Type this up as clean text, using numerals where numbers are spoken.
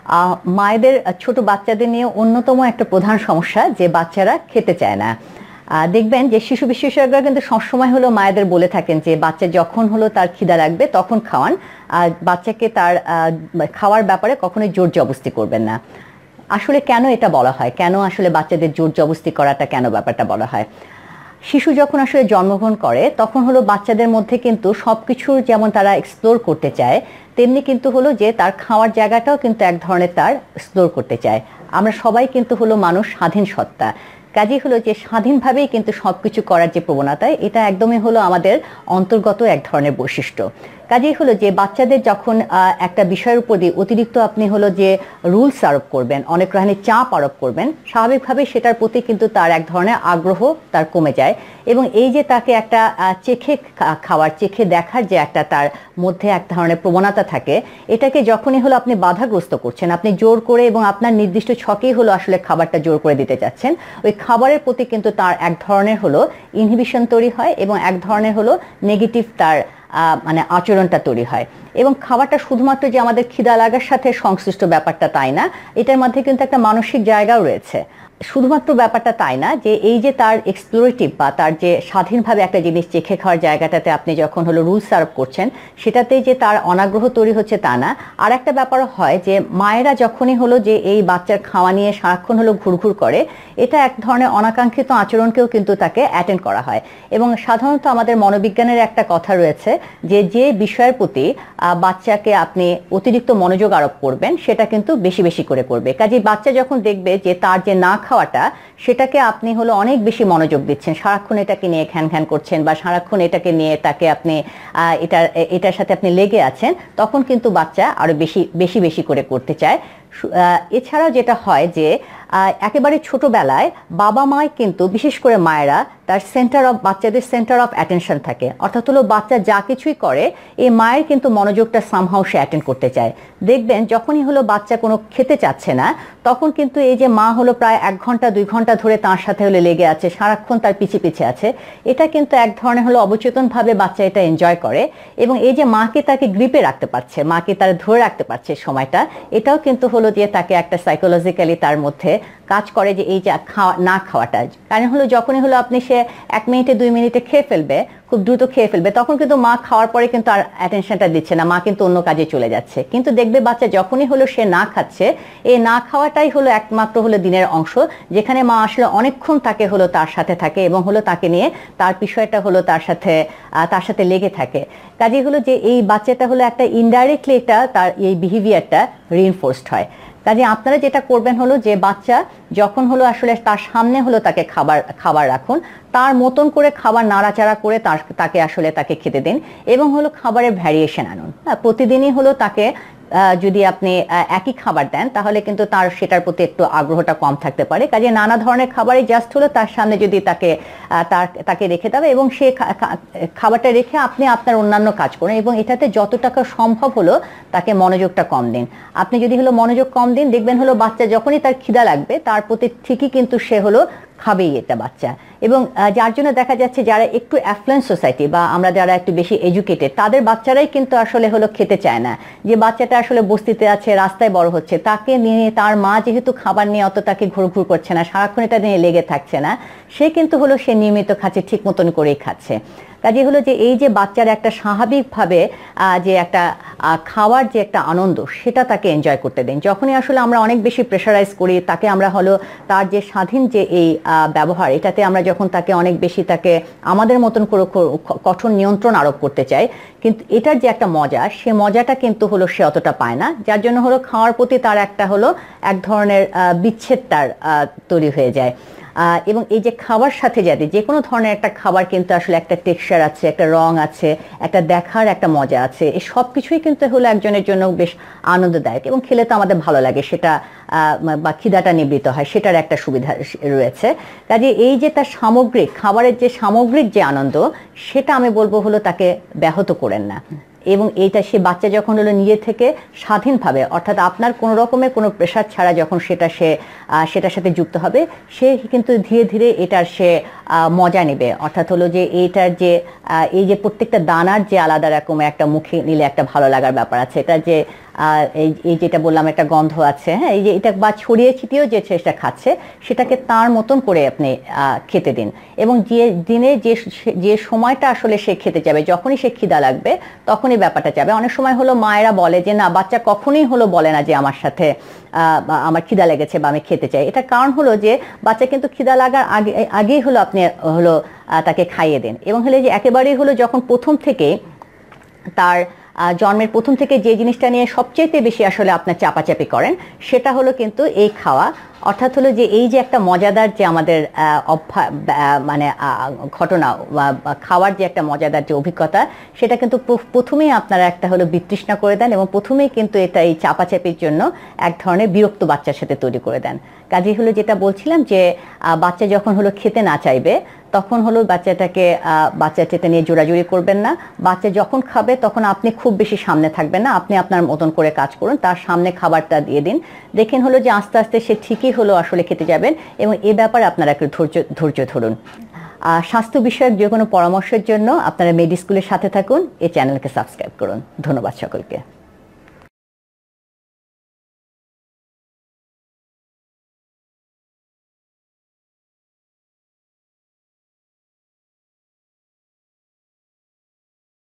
মায়েদের ছোট বাচ্চাদের নিয়ে অন্যতম একটা প্রধান সমস্যা যে বাচ্চারা খেতে চায় না। দেখবেন যে শিশু বিশেষজ্ঞরা কিন্তু সবসময় হলো মায়েদের বলে থাকেন যে বাচ্চা যখন হলো তার খিদা লাগবে তখন খাওয়ান, আর বাচ্চাকে তার খাওয়ার ব্যাপারে কখনোই জোর জবরদস্তি করবেন না। আসলে কেন এটা বলা হয়, কেন আসলে বাচ্চাদের জোর জবরদস্তি করাটা কেন ব্যাপারটা বলা হয়? শিশু যখন আসলে জন্মগ্রহণ করে তখন হলো বাচ্চাদের মধ্যে কিন্তু সব কিছুর যেমন তারা এক্সপ্লোর করতে চায়, তেমনি কিন্তু হলো যে তার খাওয়ার জায়গাটাও কিন্তু এক ধরনের তার এক্সপ্লোর করতে চায়। আমরা সবাই কিন্তু হলো মানুষ স্বাধীন সত্তা, কাজেই হলো যে স্বাধীনভাবেই কিন্তু সব কিছু করার যে প্রবণতা, এটা একদমই হলো আমাদের অন্তর্গত এক ধরনের বৈশিষ্ট্য। কাজেই হলো যে বাচ্চাদের যখন একটা বিষয়ের উপর দিয়ে অতিরিক্ত আপনি হলো যে রুলস আরোপ করবেন, অনেক ধরনের চাপ আরোপ করবেন, স্বাভাবিকভাবে সেটার প্রতি কিন্তু তার এক ধরনের আগ্রহ তার কমে যায়। এবং এই যে তাকে একটা চেখে খাওয়ার, চেখে দেখার যে একটা তার মধ্যে এক ধরনের প্রবণতা থাকে, এটাকে যখনই হলো আপনি বাধাগ্রস্ত করছেন, আপনি জোর করে এবং আপনার নির্দিষ্ট ছকেই হলো আসলে খাবারটা জোর করে দিতে চাচ্ছেন, ওই খাবারের প্রতি কিন্তু তার এক ধরনের হলো ইনহিবিশন তৈরি হয় এবং এক ধরনের হলো নেগেটিভ তার মানে আচরণটা তৈরি হয়। এবং খাবারটা শুধুমাত্র যে আমাদের খিদা লাগার সাথে সংশ্লিষ্ট ব্যাপারটা তাই না, এটার মধ্যে কিন্তু একটা মানসিক জায়গাও রয়েছে। শুধুমাত্র ব্যাপারটা তাই না যে এই যে তার এক্সপ্লোরেটিভ বা তার যে স্বাধীনভাবে একটা জিনিস চেখে খাওয়ার জায়গাটাতে আপনি যখন হলো রুলস আরোপ করছেন, সেটাতেই যে তার অনাগ্রহ তৈরি হচ্ছে তা না। আর একটা ব্যাপারও হয় যে মায়েরা যখনই হলো যে এই বাচ্চার খাওয়া নিয়ে সারাক্ষণ হলো ঘুরঘুর করে, এটা এক ধরনের অনাকাঙ্ক্ষিত আচরণকেও কিন্তু তাকে অ্যাটেন্ড করা হয়। এবং সাধারণত আমাদের মনোবিজ্ঞানের একটা কথা রয়েছে যে যে বিষয়ের প্রতি বাচ্চাকে আপনি অতিরিক্ত মনোযোগ আরোপ করবেন সেটা কিন্তু বেশি বেশি করে করবে। কাজেই বাচ্চা যখন দেখবে যে তার যে না খাওয়াটা, সেটাকে আপনি হলো অনেক বেশি মনোযোগ দিচ্ছেন, সারাক্ষণ এটাকে নিয়ে ঘ্যান ঘ্যান করছেন বা সারাক্ষণ এটাকে নিয়ে তাকে আপনি এটার সাথে আপনি লেগে আছেন, তখন কিন্তু বাচ্চা আরো বেশি বেশি বেশি করে করতে চায়। এছাড়াও যেটা হয় যে একেবারে ছোটবেলায় বাবা মাই কিন্তু, বিশেষ করে মায়েরা, তার বাচ্চাদের সেন্টার অফ অ্যাটেনশন থাকে। অর্থাৎ হলো বাচ্চা যা কিছুই করে এই মায়ের কিন্তু মনোযোগটা সামহাও সে অ্যাটেন্ড করতে চায়। দেখবেন যখনই হলো বাচ্চা কোনো খেতে চাচ্ছে না, তখন কিন্তু এই যে মা হলো প্রায় 1 ঘন্টা 2 ঘন্টা ধরে তার সাথে হলে লেগে আছে, সারাক্ষণ তার পিছে পিছে আছে, এটা কিন্তু এক ধরনের হলো অবচেতনভাবে বাচ্চা এটা এনজয় করে। এবং এই যে মাকে তাকে গ্রিপে রাখতে পারছে, মাকে তার ধরে রাখতে পারছে সময়টা, এটাও কিন্তু হলো যে তাকে একটা সাইকোলজিক্যালি তার মধ্যে কাজ করে যে এই যে না খাওয়াটা। কারণ হলো যখনই হলো আপনি সে 1 মিনিটে 2 মিনিটে খেয়ে ফেলবে, খুব দ্রুত খেয়ে ফেলবে, তখন কিন্তু মা খাওয়ার পরে কিন্তু আর অ্যাটেনশনটা দিচ্ছে না, মা কিন্তু অন্য কাজে চলে যাচ্ছে। কিন্তু দেখবে বাচ্চা যখনই হলো সে না খাচ্ছে, এই না খাওয়াটাই হলো একমাত্র হলো দিনের অংশ, যেখানে মা আসলে অনেকক্ষণ তাকে হলো তার সাথে থাকে এবং হলো তাকে নিয়ে তার বিষয়টা হলো তার সাথে লেগে থাকে। কাজে হলো যে এই বাচ্চাটা হলো একটা ইনডাইরেক্টলি এটা তার এই বিহেভিয়ারটা রিইনফোর্সড হয়। কাজে আপনারা যেটা করবেন হলো যে বাচ্চা যখন হলো আসলে তার সামনে হলো তাকে খাবার রাখুন, তার মতন করে খাবার নাড়াচাড়া করে তাকে আসলে তাকে খেতে দিন এবং হলো খাবারের ভ্যারিয়েশন আনুন। প্রতিদিনই হলো তাকে যদি আপনি একই খাবার দেন তাহলে কিন্তু তার সেটার প্রতি একটু আগ্রহটা কম থাকতে পারে। কাজে নানা ধরনের খাবারই জাস্ট হলো তার সামনে যদি তাকে রেখে দেবে এবং সে খাবারটা রেখে আপনি আপনার অন্যান্য কাজ করুন এবং এটাতে যত টাকা সম্ভব হলো তাকে মনোযোগটা কম দিন। আপনি যদি হলো মনোযোগ কম দিন, দেখবেন হলো বাচ্চা যখনই তার খিদা লাগবে তার প্রতি ঠিকই কিন্তু সে হলো খাবেই এটা বাচ্চা। এবং যার জন্য দেখা যাচ্ছে যারা একটু অ্যাফ্লুয়েন্ট সোসাইটি বা আমরা যারা একটু বেশি এডুকেটেড, তাদের বাচ্চারাই কিন্তু আসলে হলো খেতে চায় না। যে বাচ্চাটা আসলে বস্তিতে আছে, রাস্তায় বড় হচ্ছে, তাকে নিয়ে তার মা যেহেতু খাবার নিয়ে অত তাকে ঘুরঘুর করছে না, সারাক্ষণ এটা নিয়ে লেগে থাকছে না, সে কিন্তু হলো সে নিয়মিত খাচ্ছে, ঠিক মতন করেই খাচ্ছে। কাজে হলো যে এই যে বাচ্চার একটা স্বাভাবিকভাবে যে একটা খাওয়ার যে একটা আনন্দ, সেটা তাকে এনজয় করতে দিন। যখনই আসলে আমরা অনেক বেশি প্রেশারাইজ করি তাকে, আমরা হলো তার যে স্বাধীন যে এই ব্যবহার, এটাতে আমরা যখন তাকে অনেক বেশি তাকে আমাদের মতন করে কঠোর নিয়ন্ত্রণ আরোপ করতে চাই, কিন্তু এটার যে একটা মজা, সে মজাটা কিন্তু হলো সে অতটা পায় না। যার জন্য হলো খাওয়ার প্রতি তার একটা হলো এক ধরনের বিচ্ছেদ তার তৈরি হয়ে যায়। এবং এই যে খাবার সাথে যাতে যে কোনো ধরনের একটা খাবার কিন্তু আসলে একটা টেক্সচার আছে, একটা রং আছে, একটা দেখার একটা মজা আছে, এই সব কিছুই কিন্তু হলো একজনের জন্য বেশ আনন্দদায়ক এবং খেলে তো আমাদের ভালো লাগে, সেটা বা খিদাটা নিবৃত্ত হয়, সেটার একটা সুবিধা রয়েছে। কাজে এই যে তার সামগ্রিক খাবারের যে সামগ্রিক যে আনন্দ, সেটা আমি বলবো হলো তাকে ব্যাহত করেন না। এবং এইটা সে বাচ্চা যখন হলো নিজে থেকে স্বাধীনভাবে, অর্থাৎ আপনার কোনো রকমের কোনো প্রেশার ছাড়া যখন সেটার সাথে যুক্ত হবে, সে কিন্তু ধীরে ধীরে এটার সে মজা নেবে। অর্থাৎ হলো যে এইটার যে এই যে প্রত্যেকটা দানার যে আলাদা রকমের একটা মুখে নিলে একটা ভালো লাগার ব্যাপার আছে, এটা যে এই এই যেটা বললাম একটা গন্ধ আছে, হ্যাঁ, এই যে এটা বা ছড়িয়ে ছিটিয়েও যে সেটা খাচ্ছে সেটাকে তার মতন করে আপনি খেতে দিন। এবং যে দিনে যে সময়টা আসলে সে খেতে যাবে, যখনই সে খিদা লাগবে তখনই ব্যাপারটা যাবে। অনেক সময় হলো মায়েরা বলে যে না, বাচ্চা কখনোই হলো বলে না যে আমার সাথে আমার খিদা লেগেছে বা আমি খেতে চাই। এটার কারণ হলো যে বাচ্চা কিন্তু খিদা লাগার আগেই হলো আপনি হলো তাকে খাইয়ে দেন। এবং হলে যে একেবারেই হলো যখন প্রথম থেকে তার জন্মের প্রথম থেকে যে জিনিসটা নিয়ে সবচেয়ে বেশি আসলে আপনার চাপাচাপি করেন সেটা হলো কিন্তু এই খাওয়া। অর্থাৎ হলো যে এই যে একটা মজাদার যে আমাদের মানে ঘটনা বা খাওয়ার যে একটা মজাদার যে অভিজ্ঞতা, সেটা কিন্তু প্রথমেই আপনারা একটা হলো বিতৃষ্ণা করে দেন এবং প্রথমেই কিন্তু এটা এই চাপাচাপির জন্য এক ধরনের বিরক্ত বাচ্চার সাথে তৈরি করে দেন। কাজেই হলো যেটা বলছিলাম যে বাচ্চা যখন হলো খেতে না চাইবে তখন হলো বাচ্চাটা নিয়ে জোরাজুরি করবেন না। বাচ্চা যখন খাবে তখন আপনি খুব বেশি সামনে থাকবেন না, আপনি আপনার মতন করে কাজ করুন, তার সামনে খাবারটা দিয়ে দিন। দেখেন হলো যে আস্তে আস্তে সে ঠিকই হলো আসলে খেতে যাবেন। এবং এ ব্যাপারে আপনারা একটু ধৈর্য ধরুন। স্বাস্থ্য বিষয়ক যে কোনো পরামর্শের জন্য আপনারা মেডি স্কুলের সাথে থাকুন, এই চ্যানেলকে সাবস্ক্রাইব করুন। ধন্যবাদ সকলকে।